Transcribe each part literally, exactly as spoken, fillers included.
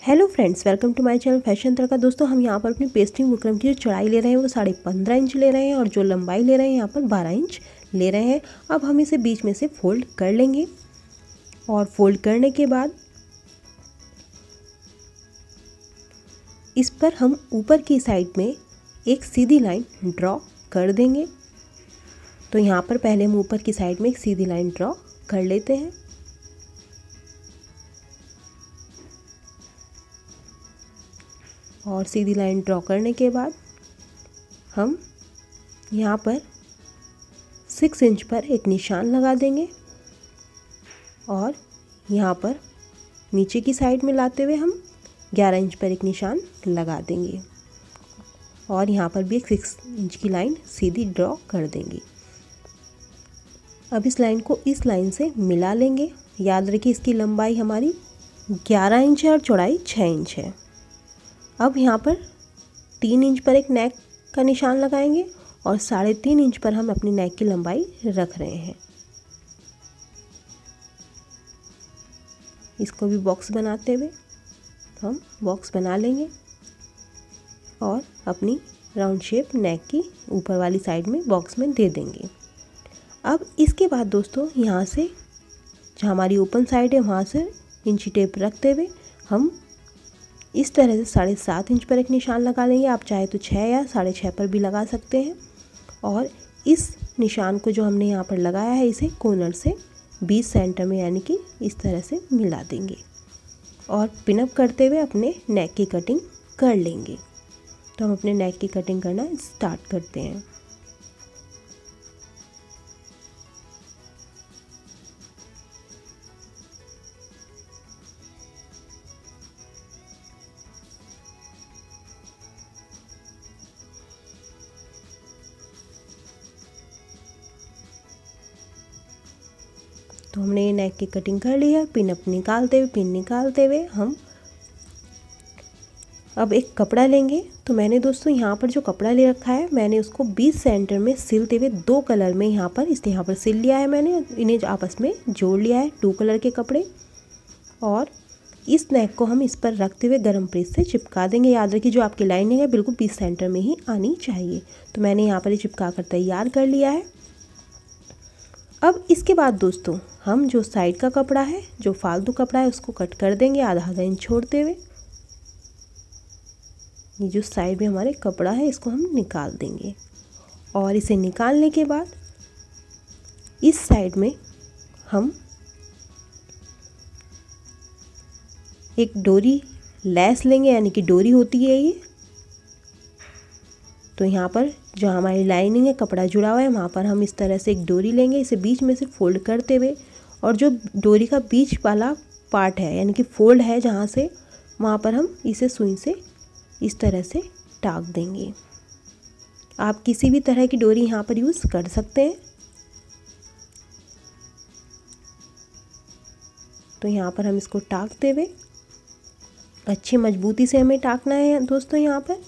Hello friends, welcome to my channel Fashion Tadka. दोस्तों, हम यहाँ पर अपनी पेस्टिंग बुकरम की जो चौड़ाई ले रहे हैं वो साढ़े पंद्रह इंच ले रहे हैं और जो लंबाई ले रहे हैं यहाँ पर बारह इंच ले रहे हैं। अब हम इसे बीच में से फोल्ड कर लेंगे और फोल्ड करने के बाद इस पर हम ऊपर की साइड में एक सीधी लाइन ड्रॉ कर देंगे। तो यहाँ पर पहले हम ऊपर की साइड में एक सीधी लाइन ड्रॉ कर लेते हैं। और सीधी लाइन ड्रॉ करने के बाद हम यहाँ पर सिक्स इंच पर एक निशान लगा देंगे और यहाँ पर नीचे की साइड में लाते हुए हम ग्यारह इंच पर एक निशान लगा देंगे और यहाँ पर भी एक सिक्स इंच की लाइन सीधी ड्रॉ कर देंगे। अब इस लाइन को इस लाइन से मिला लेंगे। याद रखिए इसकी लंबाई हमारी ग्यारह इंच है और चौड़ाई छः इंच है। अब यहाँ पर तीन इंच पर एक नेक का निशान लगाएंगे और साढ़े तीन इंच पर हम अपनी नेक की लंबाई रख रहे हैं। इसको भी बॉक्स बनाते हुए हम बॉक्स बना लेंगे और अपनी राउंड शेप नेक की ऊपर वाली साइड में बॉक्स में दे देंगे। अब इसके बाद दोस्तों यहाँ से जहाँ हमारी ओपन साइड है वहाँ से इंची टेप रखते हुए हम इस तरह से साढ़े सात इंच पर एक निशान लगा लेंगे। आप चाहे तो छः या साढ़े छः पर भी लगा सकते हैं। और इस निशान को जो हमने यहाँ पर लगाया है इसे कॉर्नर से बीस सेंटर में यानी कि इस तरह से मिला देंगे और पिनअप करते हुए अपने नेक की कटिंग कर लेंगे। तो हम अपने नेक की कटिंग करना स्टार्ट करते हैं। तो हमने ये नेक की कटिंग कर ली है। पिन अप निकालते हुए पिन निकालते हुए हम अब एक कपड़ा लेंगे। तो मैंने दोस्तों यहाँ पर जो कपड़ा ले रखा है मैंने उसको बीस सेंटर में सिलते हुए दो कलर में यहाँ पर इस यहाँ पर सिल लिया है। मैंने इन्हें आपस में जोड़ लिया है, टू कलर के कपड़े। और इस नेक को हम इस पर रखते हुए गरम प्रेस से चिपका देंगे। याद रखिए जो आपकी लाइनिंग है बिल्कुल बीस सेंटर में ही आनी चाहिए। तो मैंने यहाँ पर ये चिपका कर तैयार कर लिया है। अब इसके बाद दोस्तों हम जो साइड का कपड़ा है, जो फालतू कपड़ा है, उसको कट कर देंगे आधा आधा इंच छोड़ते हुए। ये जो साइड में हमारे कपड़ा है इसको हम निकाल देंगे और इसे निकालने के बाद इस साइड में हम एक डोरी लेस लेंगे, यानी कि डोरी होती है ये। तो यहाँ पर जो हमारी लाइनिंग है, कपड़ा जुड़ा हुआ है, वहाँ पर हम इस तरह से एक डोरी लेंगे। इसे बीच में से फोल्ड करते हुए और जो डोरी का बीच वाला पार्ट है यानी कि फोल्ड है जहाँ से, वहाँ पर हम इसे सुई से इस तरह से टाक देंगे। आप किसी भी तरह की डोरी यहाँ पर यूज़ कर सकते हैं। तो यहाँ पर हम इसको टाकते हुए अच्छी मजबूती से हमें टाकना है दोस्तों। यहाँ पर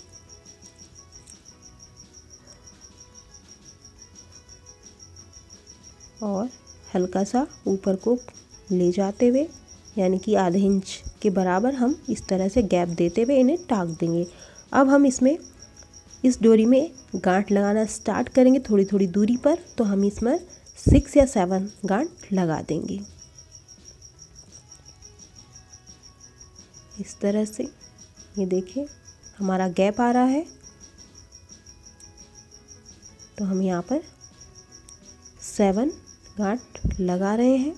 और हल्का सा ऊपर को ले जाते हुए यानी कि आधे इंच के बराबर हम इस तरह से गैप देते हुए इन्हें टाक देंगे। अब हम इसमें इस डोरी में गांठ लगाना स्टार्ट करेंगे थोड़ी थोड़ी दूरी पर। तो हम इसमें सिक्स या सेवन गांठ लगा देंगे इस तरह से। ये देखिए हमारा गैप आ रहा है। तो हम यहाँ पर सेवन गांठ लगा रहे हैं।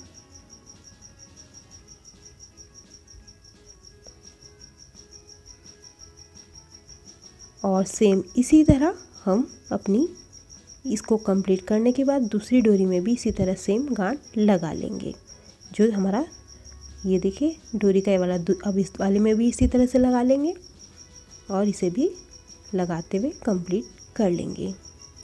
और सेम इसी तरह हम अपनी इसको कंप्लीट करने के बाद दूसरी डोरी में भी इसी तरह सेम गांठ लगा लेंगे। जो हमारा ये देखिए डोरी का ये वाला, अब इस वाले में भी इसी तरह से लगा लेंगे और इसे भी लगाते हुए कंप्लीट कर लेंगे।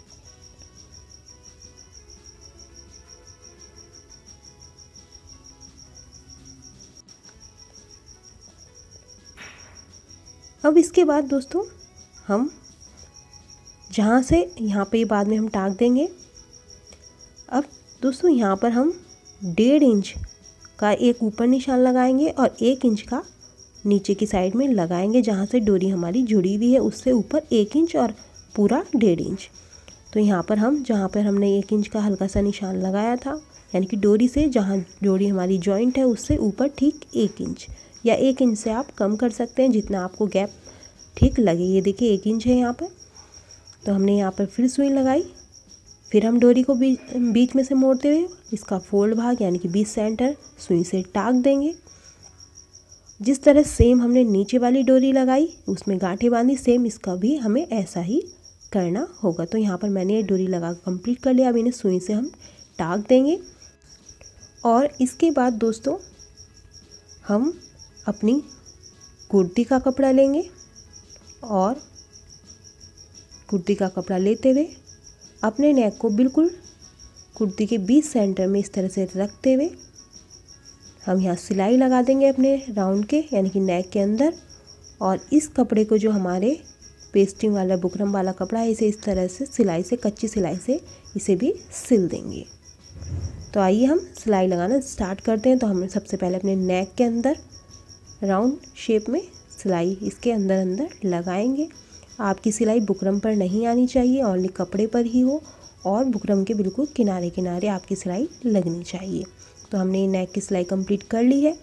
अब इसके बाद दोस्तों हम जहाँ से यहाँ पे बाद में हम टाक देंगे। अब दोस्तों यहाँ पर हम डेढ़ इंच का एक ऊपर निशान लगाएंगे और एक इंच का नीचे की साइड में लगाएंगे जहाँ से डोरी हमारी जुड़ी हुई है उससे ऊपर एक इंच और पूरा डेढ़ इंच। तो यहाँ पर हम जहाँ पर हमने एक इंच का हल्का सा निशान लगाया था, यानी कि डोरी से जहाँ डोरी हमारी जॉइंट है उससे ऊपर ठीक एक इंच, या एक इंच से आप कम कर सकते हैं जितना आपको गैप ठीक लगे। ये देखिए एक इंच है यहाँ पर। तो हमने यहाँ पर फिर सुई लगाई, फिर हम डोरी को बीच बीच में से मोड़ते हुए इसका फोल्ड भाग यानी कि बीच सेंटर सुई से टाक देंगे। जिस तरह सेम हमने नीचे वाली डोरी लगाई उसमें गांठें बांधी, सेम इसका भी हमें ऐसा ही करना होगा। तो यहाँ पर मैंने ये डोरी लगा कंप्लीट कर लिया। अब इन्हें सुई से हम टाक देंगे और इसके बाद दोस्तों हम अपनी कुर्ती का कपड़ा लेंगे और कुर्ती का कपड़ा लेते हुए अपने नेक को बिल्कुल कुर्ती के बीच सेंटर में इस तरह से रखते हुए हम यहाँ सिलाई लगा देंगे अपने राउंड के यानी कि नेक के अंदर। और इस कपड़े को जो हमारे पेस्टिंग वाला बुकरम वाला कपड़ा है इसे इस तरह से सिलाई से कच्ची सिलाई से इसे भी सिल देंगे। तो आइए हम सिलाई लगाना स्टार्ट करते हैं। तो हम सबसे पहले अपने नेक के अंदर राउंड शेप में सिलाई इसके अंदर अंदर लगाएंगे। आपकी सिलाई बुकरम पर नहीं आनी चाहिए, ओनली कपड़े पर ही हो और बुकरम के बिल्कुल किनारे किनारे आपकी सिलाई लगनी चाहिए। तो हमने नेक की सिलाई कंप्लीट कर ली है।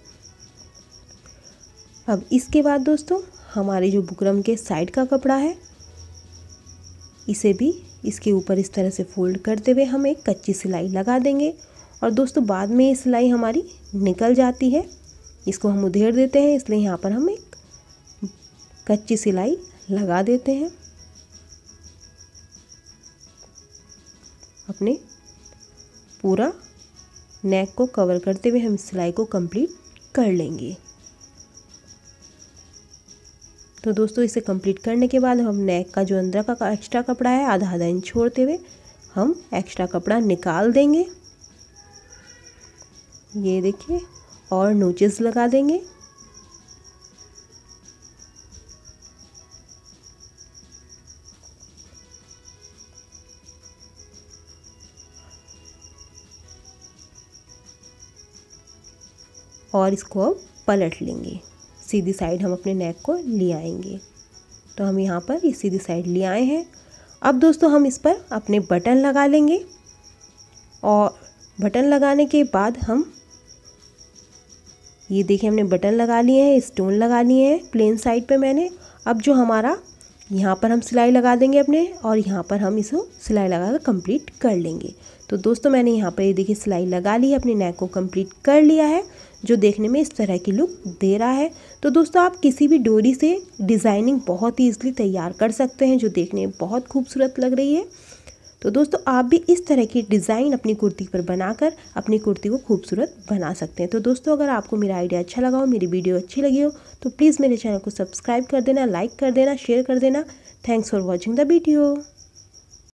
अब इसके बाद दोस्तों हमारे जो बुकरम के साइड का कपड़ा है इसे भी इसके ऊपर इस तरह से फोल्ड करते हुए हम एक कच्ची सिलाई लगा देंगे। और दोस्तों बाद में ये सिलाई हमारी निकल जाती है, इसको हम उधेड़ देते हैं, इसलिए यहाँ पर हम एक कच्ची सिलाई लगा देते हैं। अपने पूरा नेक को कवर करते हुए हम सिलाई को कंप्लीट कर लेंगे। तो दोस्तों इसे कंप्लीट करने के बाद हम नेक का जो अंदर का एक्स्ट्रा कपड़ा है आधा आधा इंच छोड़ते हुए हम एक्स्ट्रा कपड़ा निकाल देंगे। ये देखिए, और नोचेस लगा देंगे। और इसको अब पलट लेंगे, सीधी साइड हम अपने नेक को ले आएंगे। तो हम यहाँ पर ये सीधी साइड ले आए हैं। अब दोस्तों हम इस पर अपने बटन लगा लेंगे और बटन लगाने के बाद हम ये देखिए हमने बटन लगा लिए हैं, स्टोन लगा लिए हैं प्लेन साइड पे मैंने। अब जो हमारा यहाँ पर हम सिलाई लगा देंगे अपने और यहाँ पर हम इसको सिलाई लगा कर कंप्लीट कर लेंगे। तो दोस्तों मैंने यहाँ पर ये देखिए सिलाई लगा ली है, अपने नेक को कंप्लीट कर लिया है जो देखने में इस तरह की लुक दे रहा है। तो दोस्तों आप किसी भी डोरी से डिज़ाइनिंग बहुत ही ईजिली तैयार कर सकते हैं जो देखने में बहुत खूबसूरत लग रही है। तो दोस्तों आप भी इस तरह की डिज़ाइन अपनी कुर्ती पर बनाकर अपनी कुर्ती को खूबसूरत बना सकते हैं। तो दोस्तों अगर आपको मेरा आइडिया अच्छा लगा हो, मेरी वीडियो अच्छी लगी हो तो प्लीज़ मेरे चैनल को सब्सक्राइब कर देना, लाइक कर देना, शेयर कर देना। Thanks for watching the video.